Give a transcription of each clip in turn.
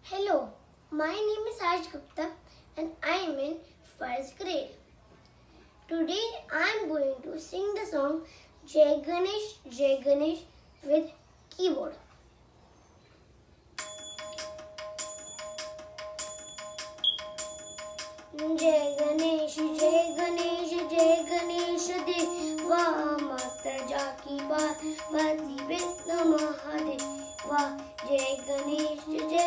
Hello, my name is Harsh Gupta and I am in first grade. Today I am going to sing the song Jai Ganesh with keyboard. Jai Ganesh Deva Mata Jaki Parvati Vidna Mahadeva. Jai Ganesh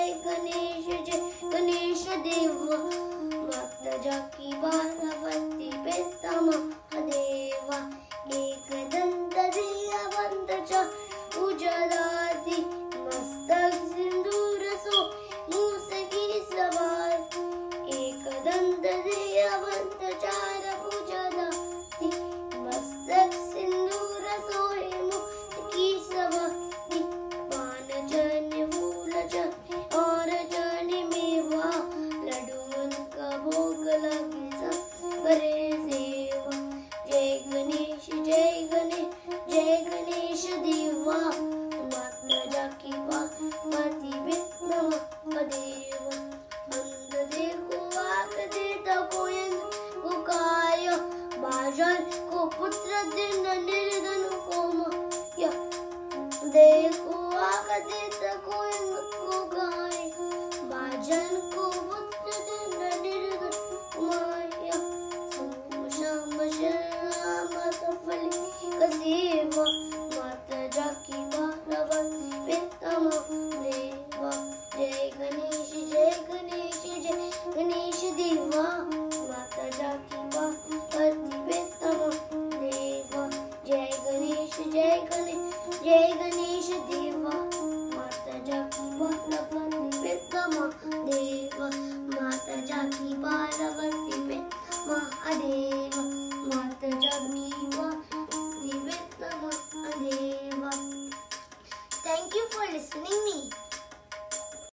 Deva Mata Jaki Parvati Vidna Mahadeva. Ekadanta Diyavanta Cha Ujadati Mastak Sindura So Musaki Savar. Ekadanta Diyavanta Chara Ujadati Mastak Sindura So Musaki Savar. पान चने फूल चने और चने मेवा लड्डू उनका भोग लगे सब करे सेवा. जय गणेश देवा माता जाकी पार्वती विघ्न महादेवा. अंध देखो आँख देता कोई को काय बाजन को पुत्र दिन निर्धन को माया. देखो आगदित कोई को गाय बाजन को पुत्र दिन निर्धन माया. सोम शाम श्याम सफली कसेवा माता जाकी पार्वती विद्या महादेवा. जय गणेश देवा माता जाकी पार्वती विद्या महादेवा. जय गणेश देवा माता जाकी पार्वती विद्या महादेवा. माता जाकी पार्वती विद्या महादेवा. माता जाकी पार्वती विद्या Mahadeva. Thank you for listening me.